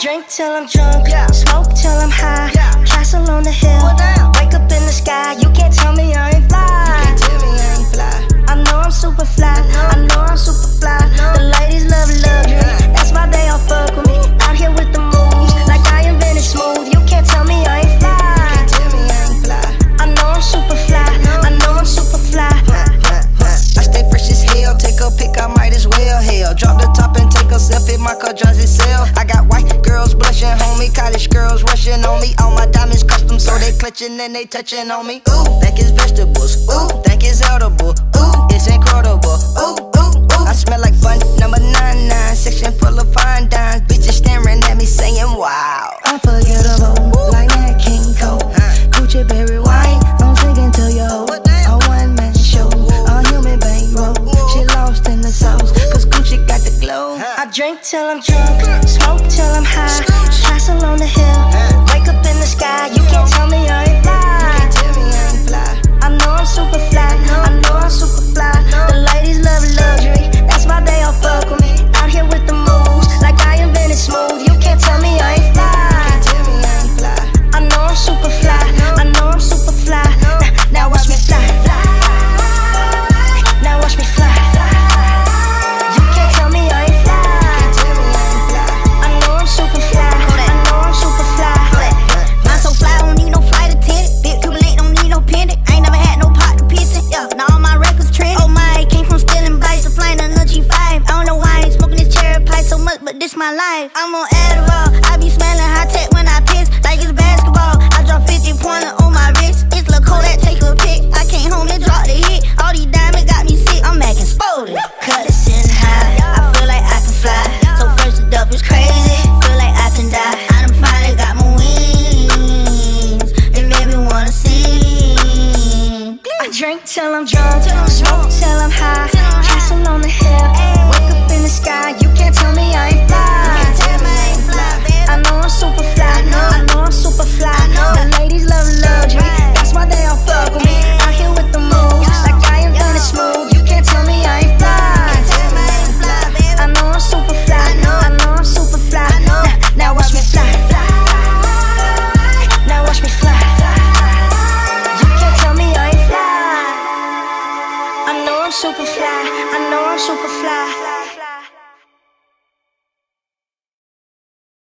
drink till I'm drunk, smoke till I'm high, castle on the hill, wake up in the sky. You can't tell me I ain't fly. I know I'm super fly, I know I'm super fly. The ladies love luxury, that's why they all fuck with me. Out here with the moves, like I invented smooth. You can't tell me I ain't fly. I know I'm super fly, I know I'm super fly. I stay fresh as hell, take a pic, I might as well. Hell, drop the top and take a selfie, my car drives itself. I got white girls blushing, homie, college girls rushing on me. All my diamonds custom, so they clutching and they touching on me. Ooh, think it's vegetables, ooh, think it's edible, ooh, it's incredible, ooh, ooh, ooh. I smell like bun number 99, section full of fine dimes. Bitches staring at me saying wow. Unforgettable, like that King Cole, Gucci berry wine, I'm singing to your hoe. A one-man show, a human bankroll. She lost in the sauce, cause Gucci got the glow. I drink till I'm drunk, smoke till I'm high, castle on the hill, wake up in the sky. You can't tell me I ain't fly. I know I'm super fly, I know I'm super fly. The ladies love luxury, that's why they all fuck with me. Out here with the moves, like I invented smooth. You can't tell me I ain't fly. I know I'm super fly, I know I'm super fly. Now watch me fly. Now watch me fly. You can't tell me I ain't fly. I know I'm super fly, I know I'm super fly. I'm so fly, don't need no flight attendant. Big Cuban link, don't need no pendant. I ain't never had no pot to piss it. Yeah, now all my records trending. Oh my, came from stealing bikes to flying on the G5. I don't know why I ain't smoking this cherry pie so much, but this my life. I'm on Adderall, I be smelling high tech when I piss, like it's basketball. I drop 50 pointer on my wrist. It's Lil' Kodak, take a pic. I came home and dropped the hit. All these diamonds got me sick. I'm acting spotted. Cut it sitting high. I feel like I can fly. So first it up is crazy. Feel like I can die. I done finally got my wings. It made me wanna sing. I drink till I'm drunk, smoke till I'm high, castle on the hill, wake up in the sky. You can't tell me I ain't fly.